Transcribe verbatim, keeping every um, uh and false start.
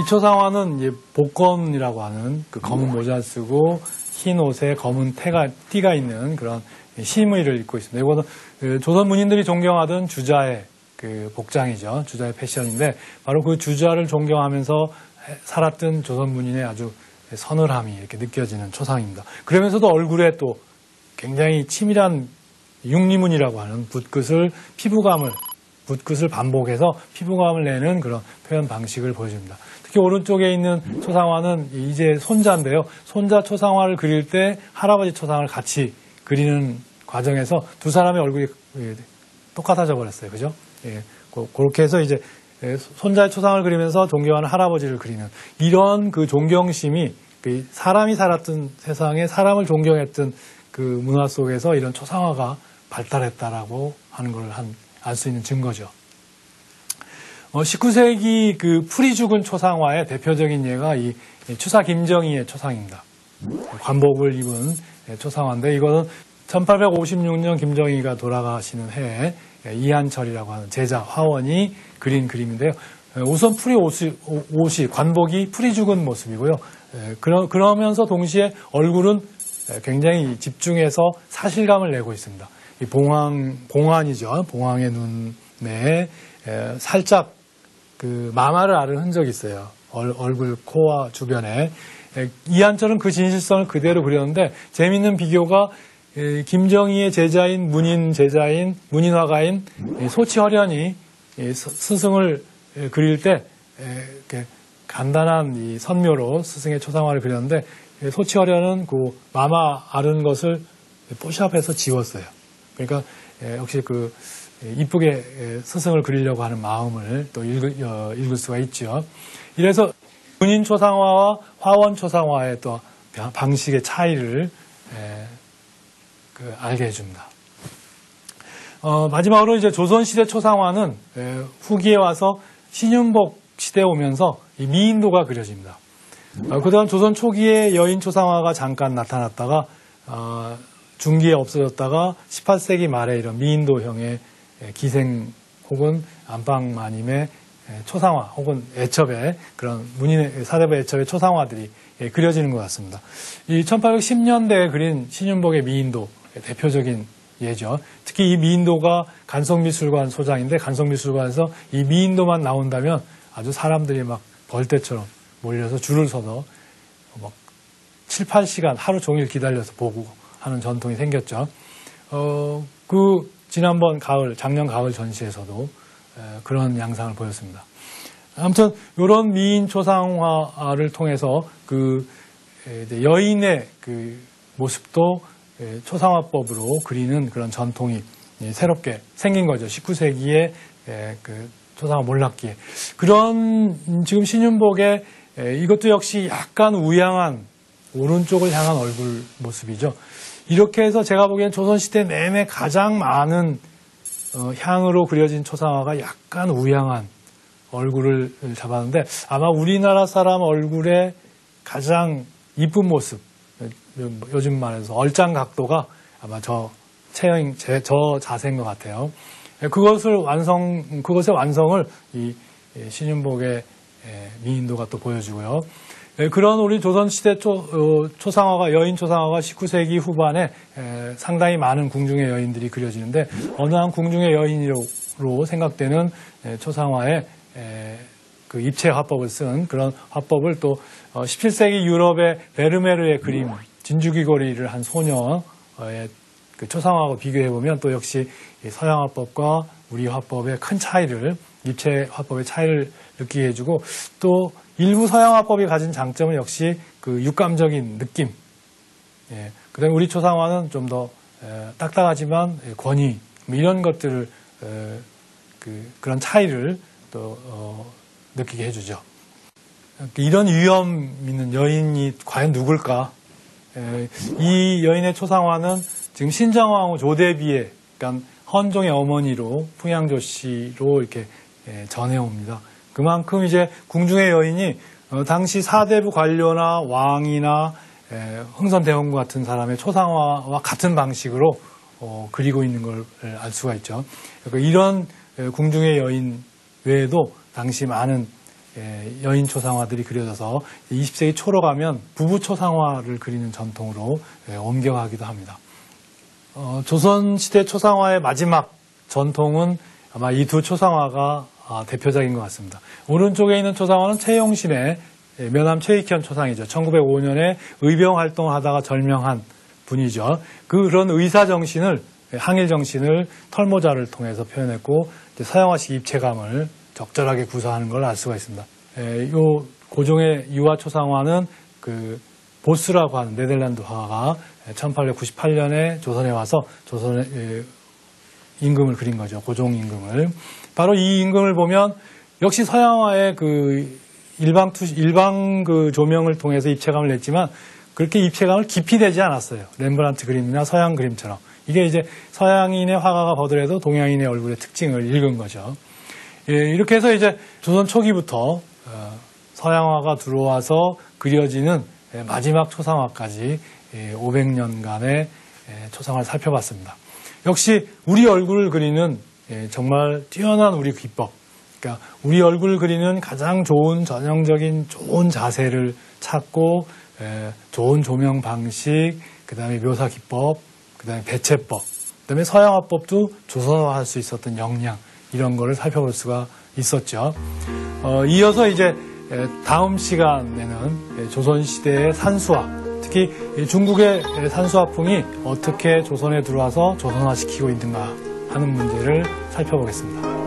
초상화는 이제 복검이라고 하는 그 검은 모자 쓰고 흰 옷에 검은 태가, 띠가 있는 그런 심의를 입고 있습니다. 이거는 그 조선 문인들이 존경하던 주자의 그 복장이죠. 주자의 패션인데 바로 그 주자를 존경하면서 살았던 조선 문인의 아주 서늘함이 이렇게 느껴지는 초상입니다. 그러면서도 얼굴에 또 굉장히 치밀한 육리문이라고 하는 붓끝을 피부감을 붓끝을 반복해서 피부감을 내는 그런 표현 방식을 보여줍니다. 특히 오른쪽에 있는 초상화는 이제 손자인데요. 손자 초상화를 그릴 때 할아버지 초상을 같이 그리는 과정에서 두 사람의 얼굴이 똑같아져 버렸어요. 그죠? 예, 그렇게 해서 이제 손자의 초상을 그리면서 존경하는 할아버지를 그리는 이런 그 존경심이 사람이 살았던 세상에 사람을 존경했던 그 문화 속에서 이런 초상화가 발달했다라고 하는 걸 알 수 있는 증거죠. 어, 십구 세기 그 풀이 죽은 초상화의 대표적인 예가 이 추사 김정희의 초상입니다. 관복을 입은 초상화인데 이거는 천팔백오십육 년 김정희가 돌아가시는 해에 이한철이라고 하는 제자 화원이 그린 그림인데요. 우선 풀이 옷이, 옷이 관복이 풀이 죽은 모습이고요. 그러, 그러면서 동시에 얼굴은 굉장히 집중해서 사실감을 내고 있습니다. 이 봉황, 봉환이죠. 봉황의 눈에 살짝 그 마마를 앓은 흔적이 있어요. 얼, 얼굴, 코와 주변에. 이한철은 그 진실성을 그대로 그렸는데 재미있는 비교가 김정희의 제자인 문인 제자인 문인 화가인 소치허련이 스승을 그릴 때 간단한 이 선묘로 스승의 초상화를 그렸는데 소치허련은 그 마마 앓은 것을 포샵해서 지웠어요. 그러니까 역시 그 이쁘게 스승을 그리려고 하는 마음을 또 읽을, 어, 읽을 수가 있죠. 이래서 문인 초상화와 화원 초상화의 또 방식의 차이를 에, 그 알게 해줍니다. 어, 마지막으로 이제 조선시대 초상화는 에, 후기에 와서 신윤복 시대에 오면서 이 미인도가 그려집니다. 어, 그동안 조선 초기에 여인 초상화가 잠깐 나타났다가 어, 중기에 없어졌다가 십팔 세기 말에 이런 미인도형의 기생 혹은 안방마님의 초상화 혹은 애첩의 그런 문인의 사대부 애첩의 초상화들이 그려지는 것 같습니다. 이 천팔백십 년대에 그린 신윤복의 미인도 대표적인 예죠. 특히 이 미인도가 간성미술관 소장인데 간성미술관에서 이 미인도만 나온다면 아주 사람들이 막 벌떼처럼 몰려서 줄을 서서 막 칠, 팔 시간 하루 종일 기다려서 보고 하는 전통이 생겼죠. 어, 그 지난번 가을, 작년 가을 전시에서도 그런 양상을 보였습니다. 아무튼 이런 미인 초상화를 통해서 그 여인의 그 모습도 초상화법으로 그리는 그런 전통이 새롭게 생긴 거죠. 십구 세기에 그 초상화 몰락기에. 그런 지금 신윤복의 이것도 역시 약간 우양한 오른쪽을 향한 얼굴 모습이죠. 이렇게 해서 제가 보기엔 조선시대 내내 가장 많은 어, 향으로 그려진 초상화가 약간 우양한 얼굴을 잡았는데 아마 우리나라 사람 얼굴의 가장 이쁜 모습, 요즘 말해서 얼짱 각도가 아마 저 체형, 제, 저 자세인 것 같아요. 그것을 완성, 그것의 완성을 이 신윤복의 미인도가 또 보여주고요. 그런 우리 조선시대 초, 어, 초상화가, 여인 초상화가 십구 세기 후반에 에, 상당히 많은 궁중의 여인들이 그려지는데 어느 한 궁중의 여인으로 생각되는 에, 초상화에 에, 그 입체 화법을 쓴 그런 화법을 또 어, 십칠 세기 유럽의 베르메르의 그림, 진주귀걸이를 한 소녀의 그 초상화하고 비교해보면 또 역시 서양 화법과 우리 화법의 큰 차이를, 입체 화법의 차이를 느끼게 해주고 또 일부 서양 화법이 가진 장점은 역시 그 육감적인 느낌. 예, 그 다음에 우리 초상화는 좀 더 딱딱하지만 권위, 뭐 이런 것들을, 에, 그, 그런 차이를 또, 어, 느끼게 해주죠. 이런 위험 있는 여인이 과연 누굴까? 에, 이 여인의 초상화는 지금 신정왕후 조대비의, 그러니까 헌종의 어머니로, 풍양조 씨로 이렇게 에, 전해옵니다. 그만큼 이제 궁중의 여인이 어, 당시 사대부 관료나 왕이나 에, 흥선대원군 같은 사람의 초상화와 같은 방식으로 어, 그리고 있는 걸 알 수가 있죠. 그러니까 이런 에, 궁중의 여인 외에도 당시 많은 여인 초상화들이 그려져서 이십 세기 초로 가면 부부 초상화를 그리는 전통으로 옮겨가기도 합니다. 어, 조선시대 초상화의 마지막 전통은 아마 이 두 초상화가 대표적인 것 같습니다. 오른쪽에 있는 초상화는 최용신의 면함 최익현 초상이죠. 천구백오 년에 의병 활동을 하다가 절명한 분이죠. 그런 의사 정신을, 항일 정신을 털모자를 통해서 표현했고, 서양화식 입체감을 적절하게 구사하는 걸 알 수가 있습니다. 이 고종의 유화 초상화는 그 보스라고 하는 네덜란드 화가가 천팔백구십팔 년에 조선에 와서 조선의 임금을 그린 거죠. 고종 임금을. 바로 이 임금을 보면 역시 서양화의 그 일방 투 일방 그 조명을 통해서 입체감을 냈지만 그렇게 입체감을 깊이 내지 않았어요. 렘브란트 그림이나 서양 그림처럼. 이게 이제 서양인의 화가가 보더라도 동양인의 얼굴의 특징을 읽은 거죠. 예, 이렇게 해서 이제 조선 초기부터 어, 서양화가 들어와서 그려지는 마지막 초상화까지 오백 년간의 초상화를 살펴봤습니다. 역시 우리 얼굴을 그리는 정말 뛰어난 우리 기법, 그러니까 우리 얼굴을 그리는 가장 좋은 전형적인 좋은 자세를 찾고 좋은 조명 방식, 그 다음에 묘사 기법, 그 다음에 배채법, 그 다음에 서양화법도 조선화할 수 있었던 역량, 이런 거를 살펴볼 수가 있었죠. 어, 이어서 이제 다음 시간에는 조선시대의 산수화, 특히 중국의 산수화풍이 어떻게 조선에 들어와서 조선화시키고 있는가 하는 문제를 살펴보겠습니다.